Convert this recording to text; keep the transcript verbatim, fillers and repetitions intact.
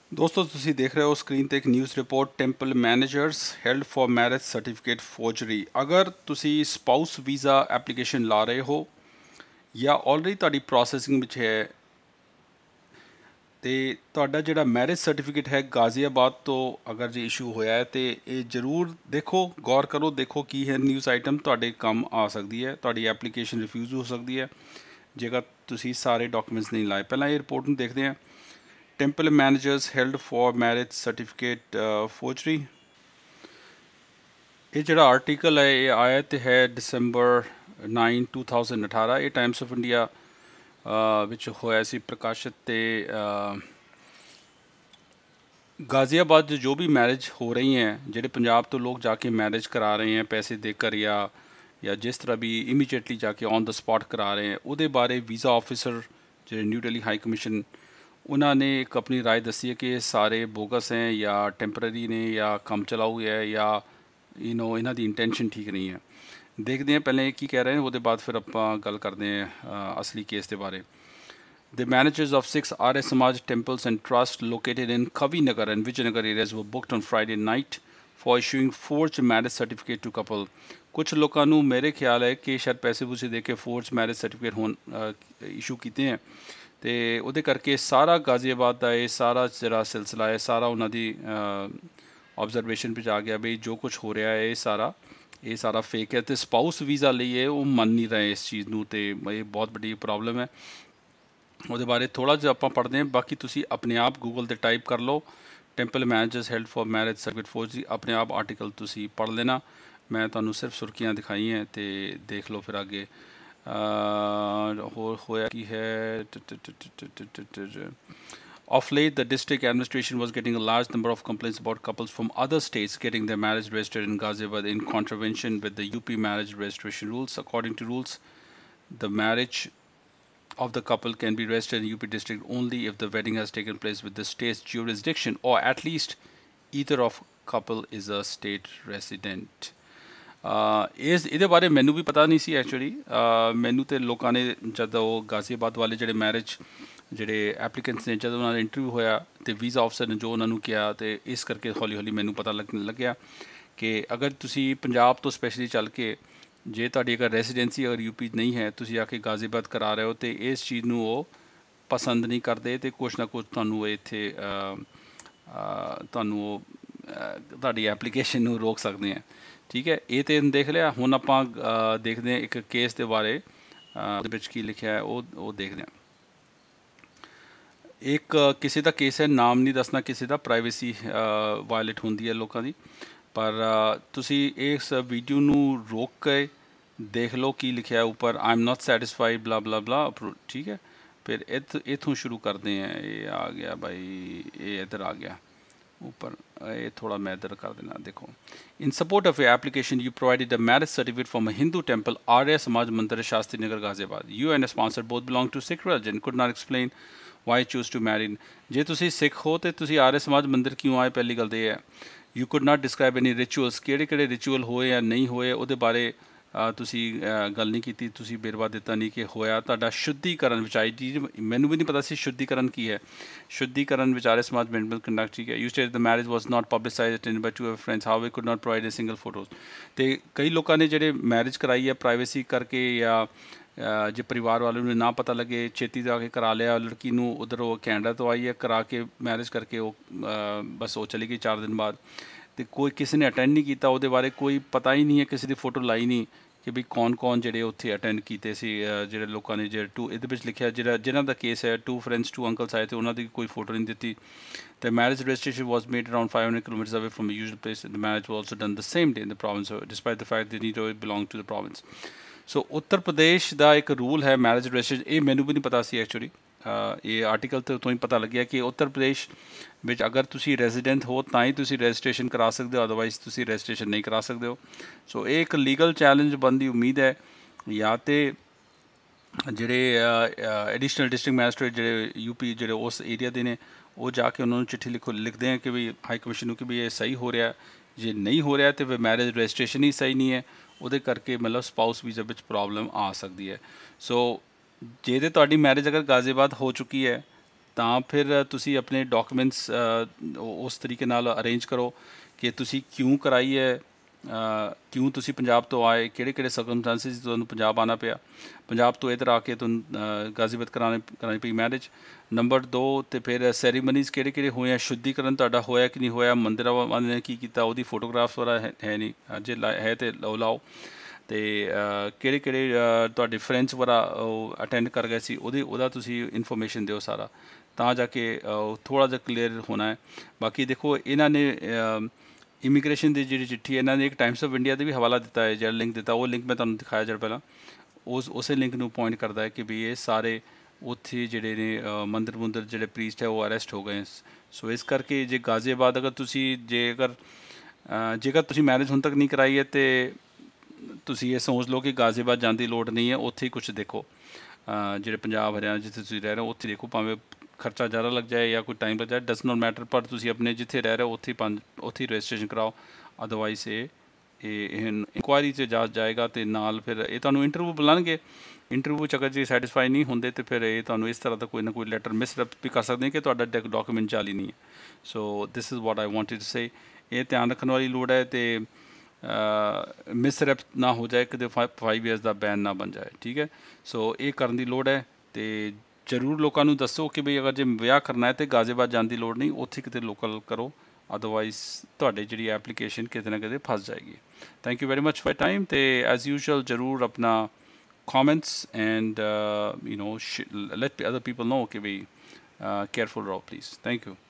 दोस्तों तुसी देख रहे हो स्क्रीन ते एक news report temple managers held for marriage certificate forgery. अगर तुसी स्पाउस वीज़ा एप्लीकेशन ला रहे हो या ऑलरेडी ਤੁਹਾਡੀ ਪ੍ਰੋਸੈਸਿੰਗ ਵਿੱਚ ਹੈ ਤੇ ਤੁਹਾਡਾ ਜਿਹੜਾ ਮੈਰਿਜ ਸਰਟੀਫਿਕੇਟ ਹੈ ਗਾਜ਼ੀਆਬਾਦ ਤੋਂ ਅਗਰ ਜੇ ਇਸ਼ੂ ਹੋਇਆ ਹੈ ਤੇ ਇਹ ਜ਼ਰੂਰ ਦੇਖੋ, ਗੌਰ ਕਰੋ, ਦੇਖੋ ਕੀ ਹੈ ਨਿਊਜ਼ ਆਈਟਮ ਤੁਹਾਡੇ ਕੰਮ ਆ ਸਕਦੀ ਹੈ। ਤੁਹਾਡੀ ਐਪਲੀਕੇਸ਼ਨ ਰਿਫਿਊਜ਼ ਹੋ ਸਕਦੀ ਹੈ ਜੇਕਰ ਤੁਸੀਂ ਸਾਰੇ ਡਾਕੂਮੈਂਟਸ ਨਹੀਂ ਲਾਏ। ਪਹਿਲਾਂ ਇਹ ਰਿਪੋਰਟ ਨੂੰ ਦੇਖਦੇ ਹਾਂ। Temple managers held for marriage certificate uh, forgery। ਇਹ ਜਿਹੜਾ ਆਰਟੀਕਲ ਹੈ ਇਹ ਆਇਆ ਤੇ ਹੈ ਦਸੰਬਰ ਨਾਈਨ ਟੂ ਥਾਊਜ਼ੈਂਡ ਅਠਾਰਾਂ। ਇਹ ਟਾਈਮਸ ਆਫ ਇੰਡੀਆ ਵਿੱਚ ਹੋਇਆ ਸੀ ਪ੍ਰਕਾਸ਼ਿਤ। ਤੇ गाज़ियाबाद जो भी मैरिज हो रही हैं, ਜਿਹੜੇ ਪੰਜਾਬ ਤੋਂ ਲੋਕ ਜਾ ਕੇ ਮੈਰਿਜ ਕਰਾ ਰਹੇ हैं ਪੈਸੇ ਦੇकर या या जिस तरह भी इमीजिएटली जाके ऑन द स्पॉट करा रहे हैं, ਉਹਦੇ ਬਾਰੇ ਵੀਜ਼ਾ ਆਫਿਸਰ ਜਿਹੜੇ ਨਿਊ ਦਿੱਲੀ ਹਾਈ ਕਮਿਸ਼ਨ उन्होंने एक अपनी राय दसी है कि सारे बोगस हैं या टैंपररी ने या कम चलाऊ है या यू नो इन्हों की इंटेंशन ठीक नहीं है। देखते हैं पहले की कह रहे हैं, वो बाद फिर आप गल करते हैं असली केस के बारे। The managers of six Arya Samaj temples and trust located in Kavi Nagar and Vijaynagar areas वो booked on Friday night for issuing forge marriage certificate to couple. कुछ लोगों को मेरे ख्याल है कि शायद पैसे पूसे दे के फोर्ज मैरिज सर्टिफिकेट होन इशू किए हैं तो वो करके सारा गाज़ियाबाद का ये सारा जरा सिलसिला है सारा उन्होंने ऑबजरवेशन पर आ गया भाई जो कुछ हो रहा है ये सारा ये सारा फेक है। तो स्पाउस वीज़ा लिए वो मन नहीं रहे इस चीज़ को, तो ये बहुत बड़ी प्रॉब्लम है। वो बारे थोड़ा जिहा आपां पढ़ते हैं, बाकी तुसी अपने आप गूगल पर टाइप कर लो temple managers held for marriage certificate forgery, अपने आप आर्टिकल तुसी पढ़ लेना। मैं तुहानूं सिर्फ सुर्खियाँ दिखाई हैं तो देख लो फिर आगे हो होया की है। Of late, the district administration was getting a large number of complaints about couples from other states getting their marriage registered in Ghaziabad in contravention with the U P marriage registration rules. According to rules, the marriage of the couple can be registered in U P district only if the wedding has taken place with the state's jurisdiction or at least either of couple is a state resident। ਇਸ ਇਹਦੇ ਬਾਰੇ ਮੈਨੂੰ ਵੀ ਪਤਾ ਨਹੀਂ ਸੀ actually. ਮੈਨੂੰ ਤੇ ਲੋਕਾਂ ਨੇ ਜਦੋਂ ਗਾਜ਼ੀਆਬਾਦ ਵਾਲੇ ਜਿਹੜੇ ਮੈਰਿਜ ਜਿਹੜੇ ਐਪਲੀਕੈਂਟਸ ਨੇ ਜਦੋਂ ਉਹਨਾਂ ਦਾ ਇੰਟਰਵਿਊ ਹੋਇਆ ਤੇ ਵੀਜ਼ਾ ਆਫਿਸਰ ਨੇ ਜੋ ਉਹਨਾਂ ਨੂੰ ਕਿਹਾ ਤੇ ਇਸ ਕਰਕੇ ਹੌਲੀ ਹੌਲੀ ਮੈਨੂੰ ਪਤਾ ਲੱਗਣ ਲੱਗਿਆ ਕਿ ਅਗਰ ਤੁਸੀਂ ਪੰਜਾਬ ਤੋਂ ਸਪੈਸ਼ਲੀ ਚੱਲ ਕੇ ਜੇ ਤੁਹਾਡੀ ਅਗਰ ਰੈਸੀਡੈਂਸੀ ਅਗਰ ਯੂਪੀ ਨਹੀਂ ਹੈ ਤੁਸੀਂ ਆ ਕੇ ਗਾਜ਼ੀਆਬਾਦ ਕਰਾ ਰਹੇ ਹੋ ਤੇ ਇਸ ਚੀਜ਼ ਨੂੰ ਉਹ ਪਸੰਦ ਨਹੀਂ ਕਰਦੇ ਤੇ ਕੁਛ ਨਾ ਕੁਛ ਤੁਹਾਨੂੰ ਇੱਥੇ ਤੁਹਾਨੂੰ ਉਹ ਤੁਹਾਡੀ ਐਪਲੀਕੇਸ਼ਨ ਨੂੰ ਰੋਕ ਸਕਦੇ ਆ। ठीक है, ये तो देख लिया। हुण आपां देखते हैं एक केस के बारे की लिखा है वो वो देखते हैं। एक किसी का केस है, नाम नहीं दसना किसी का, प्राइवेसी वायलेट होंदी है लोगों की, पर तुसी इस वीडियो नू रोक के देख लो की लिखा है ऊपर, I am not satisfied blah blah blah. ठीक है, फिर इत इतों शुरू करते हैं। ये आ गया भाई, ये इधर आ गया ऊपर, ये थोड़ा मैं इधर कर देना। देखो, in support of a application you provided a marriage certificate from a Hindu temple Arya Samaj Mandir Shastri Nagar Ghaziabad. You and sponsor both belong to Sikh religion could not explain why choose to marry. जे तुसी सिख हो तो तुसी आर्य समाज मंदिर क्यों आए, पहली गल तो ये है। You could not describe any rituals, किहड़े किहड़े रिचुअल होए या नहीं होए उहदे बारे तुसी गल नहीं की, तुसी बेरवा दिता नहीं कि होया। तुहाडा शुद्धिकरण विच आई चीज़ मैनूं भी नहीं पता सी शुद्धिकरण की है। शुद्धिकरण विचारे समाज मेंटल कंडक्ट। ठीक है, you state the marriage was not publicise attended by two friends how we could not provide a single photos. तो कई लोगों ने ਜਿਹੜੇ मैरिज कराई है प्राइवेसी करके या जे परिवार वालों ने ना पता लगे छेती जाके करा लिया लड़की नूं, उधर वो कैनेडा तो आई है करा के मैरिज करके वो बस वो चली गई चार दिन बाद, तो कोई किसी ने अटेंड नहीं किया, वो बारे कोई पता ही नहीं है, किसी की फोटो लाई नहीं कि भी कौन कौन ਜਿਹੜੇ ਉੱਥੇ ਅਟੈਂਡ ਕੀਤੇ ਸੀ। ਜਿਹੜੇ ਲੋਕਾਂ ਨੇ ਜਿਹੜੇ ਟੂ ਇਹਦੇ ਵਿੱਚ ਲਿਖਿਆ ਜਿਹੜਾ ਜਿਨ੍ਹਾਂ ਦਾ ਕੇਸ ਹੈ ਟੂ ਫਰੈਂਡਸ ਟੂ ਅੰਕਲਸ ਆਏ ਤੇ ਉਹਨਾਂ ਦੀ ਕੋਈ ਫੋਟੋ ਨਹੀਂ ਦਿੱਤੀ। The marriage registration was made around five hundred kilometers away from the usual place. The marriage was also done the same day in the province, despite the fact they need to belong to the province. So Uttar Pradesh ਦਾ ਇੱਕ rule ਹੈ marriage registration, ਇਹ ਮੈਨੂੰ ਵੀ ਨਹੀਂ ਪਤਾ ਸੀ actually. ਇਹ article ਤੋਂ ਤੋਂ ਹੀ ਪਤਾ ਲੱਗਿਆ ਕਿ ਉੱਤਰ ਪ੍ਰਦੇਸ਼ ਵਿੱਚ ਅਗਰ ਤੁਸੀਂ ਰੈਜ਼ੀਡੈਂਟ ਹੋ ਤਾਂ ਹੀ ਤੁਸੀਂ ਰਜਿਸਟ੍ਰੇਸ਼ਨ ਕਰਾ ਸਕਦੇ ਹੋ, ਅਦਰਵਾਈਜ਼ ਤੁਸੀਂ ਰਜਿਸਟ੍ਰੇਸ਼ਨ ਨਹੀਂ ਕਰਾ ਸਕਦੇ ਹੋ। ਸੋ ਇਹ ਇੱਕ ਲੀਗਲ ਚੈਲੰਜ ਬਣਨ ਦੀ ਉਮੀਦ ਹੈ। ਜਾਂ ਤਾਂ ਜਿਹੜੇ ਐਡੀਸ਼ਨਲ ਡਿਸਟ੍ਰਿਕਟ ਮੈਜਿਸਟ੍ਰੇਟ ਜਿਹੜੇ ਯੂਪੀ ਜਿਹੜੇ ਉਸ ਏਰੀਆ ਦੇ ਨੇ ਉਹ ਜਾ ਕੇ ਉਹਨਾਂ ਨੂੰ ਚਿੱਠੀ ਲਿਖੋ ਲਿਖਦੇ ਆ ਕਿ ਵੀ ਹਾਈ ਕਮਿਸ਼ਨ ਨੂੰ ਕਿ ਵੀ ਇਹ ਸਹੀ ਹੋ ਰਿਹਾ, ਜੇ ਨਹੀਂ ਹੋ ਰਿਹਾ ਤਾਂ ਫਿਰ ਮੈਰਿਜ ਰਜਿਸਟ੍ਰੇਸ਼ਨ ਹੀ ਸਹੀ ਨਹੀਂ ਹੈ, ਉਹਦੇ ਕਰਕੇ ਮਤਲਬ ਸਪਾਊਸ ਵੀਜ਼ਾ ਵਿੱਚ ਪ੍ਰੋਬਲਮ ਆ ਸਕਦੀ ਹੈ। ਸੋ ਜੇ ਤੇ ਤੁਹਾਡੀ ਮੈਰਿਜ ਅਗਰ ਗਾਜ਼ੀਆਬਾਦ ਹੋ ਚੁੱਕੀ ਹੈ ਤਾਂ ਫਿਰ ਤੁਸੀਂ ਆਪਣੇ ਡਾਕੂਮੈਂਟਸ ਉਸ ਤਰੀਕੇ ਨਾਲ ਅਰੇਂਜ ਕਰੋ ਕਿ ਤੁਸੀਂ ਕਿਉਂ ਕਰਾਈ ਹੈ, ਅ, ਕਿਉਂ ਤੁਸੀਂ ਪੰਜਾਬ ਤੋਂ ਆਏ, ਕਿਹੜੇ ਕਿਹੜੇ ਸਰਕਮਸਟੈਂਸਿਸ ਤੁਹਾਨੂੰ ਪੰਜਾਬ ਆਉਣਾ ਪਿਆ, ਪੰਜਾਬ ਤੋਂ ਇੱਧਰ ਆ ਕੇ ਤੁਹਾਨੂੰ ਅ, ਗਾਜ਼ੀਆਬਾਦ ਕਰਾਉਣੀ ਕਰਾਉਣੀ ਪਈ ਮੈਰਿਜ। ਨੰਬਰ ਦੋ, ਅਤੇ ਫਿਰ ਸੈਰੀਮਨੀਜ਼ ਕਿਹੜੇ ਕਿਹੜੇ ਹੋਏ ਆ, ਸ਼ੁੱਧੀਕਰਨ ਤੁਹਾਡਾ ਹੋਇਆ ਕਿ ਨਹੀਂ ਹੋਇਆ, ਮੰਦਿਰਾਂ ਵਾਲਿਆਂ ਨੇ ਕੀ ਕੀਤਾ, ਉਹਦੀ ਫੋਟੋਗ੍ਰਾਫਸ ਵਾਲਾ ਹੈ ਹੈ ਨਹੀਂ, ਜੇ ਲਾ ਹੈ ਤਾਂ ਲਓ ਲਾਓ। ਅਤੇ ਕਿਹੜੇ ਕਿਹੜੇ ਤੁਹਾਡੇ ਫਰੈਂਡਸ ਵਗੈਰਾ ਉਹ ਅਟੈਂਡ ਕਰ ਗਏ ਸੀ, ਉਹਦੀ ਉਹਦਾ ਤੁਸੀਂ ਇਨਫੋਰਮੇਸ਼ਨ ਦਿਓ ਸਾਰਾ, ਤਾਂ ਜਾ ਕੇ ਥੋੜ੍ਹਾ ਜਿਹਾ ਕਲੀਅਰ ਹੋਣਾ ਹੈ। ਬਾਕੀ ਦੇਖੋ ਇਹਨਾਂ ਨੇ ਇਮੀਗ੍ਰੇਸ਼ਨ ਦੀ ਜਿਹੜੀ ਚਿੱਠੀ ਇਹਨਾਂ ਨੇ ਇੱਕ ਟਾਈਮਸ ਆਫ ਇੰਡੀਆ ਦੇ ਵੀ ਹਵਾਲਾ ਦਿੱਤਾ ਹੈ, ਜਿਹੜਾ ਲਿੰਕ ਦਿੱਤਾ, ਉਹ ਲਿੰਕ ਮੈਂ ਤੁਹਾਨੂੰ ਦਿਖਾਇਆ ਜਿਹੜਾ ਪਹਿਲਾਂ, ਉਸ ਉਸੇ ਲਿੰਕ ਨੂੰ ਪੁਆਇੰਟ ਕਰਦਾ ਹੈ ਕਿ ਵੀ ਇਹ ਸਾਰੇ ਉੱਥੇ ਜਿਹੜੇ ਨੇ ਮੰਦਰ ਮੁੰਦਰ ਜਿਹੜੇ ਪ੍ਰੀਸਟ ਹੈ ਉਹ ਅਰੈਸਟ ਹੋ ਗਏ। ਸੋ ਇਸ ਕਰਕੇ ਜੇ ਗਾਜ਼ੀਆਬਾਦ ਅਗਰ ਤੁਸੀਂ ਜੇਕਰ ਜੇਕਰ ਤੁਸੀਂ ਮੈਰਿਜ ਹੁਣ ਤੱਕ ਨਹੀਂ ਕਰਾਈ ਹੈ ਅਤੇ ਤੁਸੀਂ ਇਹ ਸੋਚ ਲਓ ਕਿ ਗਾਜ਼ੀਆਬਾਦ ਜਾਣ ਦੀ ਲੋੜ ਨਹੀਂ ਹੈ, ਉੱਥੇ ਹੀ ਕੁਛ ਦੇਖੋ, ਜਿਹੜੇ ਪੰਜਾਬ ਹਰਿਆਣਾ ਜਿੱਥੇ ਤੁਸੀਂ ਰਹਿ ਰਹੇ ਹੋ ਉੱਥੇ ਦੇਖੋ, ਭਾਵੇਂ ਖਰਚਾ ਜ਼ਿਆਦਾ ਲੱਗ ਜਾਏ ਜਾਂ ਕੋਈ ਟਾਈਮ ਲੱਗ ਜਾਏ, ਡਸ ਨੋਟ ਮੈਟਰ, ਪਰ ਤੁਸੀਂ ਆਪਣੇ ਜਿੱਥੇ ਰਹਿ ਰਹੇ ਹੋ ਉੱਥੇ ਪੰਜ ਉੱਥੇ ਹੀ ਰਜਿਸਟ੍ਰੇਸ਼ਨ ਕਰਾਓ। ਅਦਰਵਾਈਜ਼ ਇਹ ਇਹ ਇਨਕੁਆਇਰੀ 'ਚ ਜਾ ਜਾਏਗਾ ਅਤੇ ਨਾਲ ਫਿਰ ਇਹ ਤੁਹਾਨੂੰ ਇੰਟਰਵਿਊ ਬੁਲਾਉਣਗੇ। ਇੰਟਰਵਿਊ 'ਚ ਅਗਰ ਜੇ ਸੈਟਿਸਫਾਈ ਨਹੀਂ ਹੁੰਦੇ ਤਾਂ ਫਿਰ ਇਹ ਤੁਹਾਨੂੰ ਇਸ ਤਰ੍ਹਾਂ ਦਾ ਕੋਈ ਨਾ ਕੋਈ ਲੈਟਰ ਮਿਸਰੈਪ ਵੀ ਕਰ ਸਕਦੇ ਕਿ ਤੁਹਾਡਾ ਡਾਕੂਮੈਂਟ ਜਾਲੀ ਨਹੀਂ ਹੈ। So this is what I wanted to say, ਇਹ ਧਿਆਨ ਰੱਖਣ ਵਾਲੀ ਲੋੜ ਹੈ ਅਤੇ ਮਿਸਰੈਪ ਨਾ ਹੋ ਜਾਏ, ਕਿਤੇ ਫਾ ਫਾਈਵ ਈਅਰਸ ਦਾ ਬੈਨ ਨਾ ਬਣ ਜਾਏ, ਠੀਕ ਹੈ। ਸੋ ਇਹ ਕਰਨ ਦੀ ਲੋੜ ਹੈ ਅਤੇ ਜ਼ਰੂਰ ਲੋਕਾਂ ਨੂੰ ਦੱਸੋ ਕਿ ਬਈ ਅਗਰ ਜੇ ਵਿਆਹ ਕਰਨਾ ਹੈ ਤਾਂ ਗਾਜ਼ੀਆਬਾਦ ਜਾਣ ਦੀ ਲੋੜ ਨਹੀਂ, ਉੱਥੇ ਕਿਤੇ ਲੋਕਲ ਕਰੋ, ਅਦਰਵਾਈਜ਼ ਤੁਹਾਡੀ ਜਿਹੜੀ ਐਪਲੀਕੇਸ਼ਨ ਕਿਤੇ ਨਾ ਕਿਤੇ ਫਸ ਜਾਏਗੀ। Thank you very much for time. ਅਤੇ ਐਜ਼ ਯੂਜੂਅਲ ਜ਼ਰੂਰ ਆਪਣਾ comments and uh, you know, let other people know कि भाई careful रहो please. Thank you.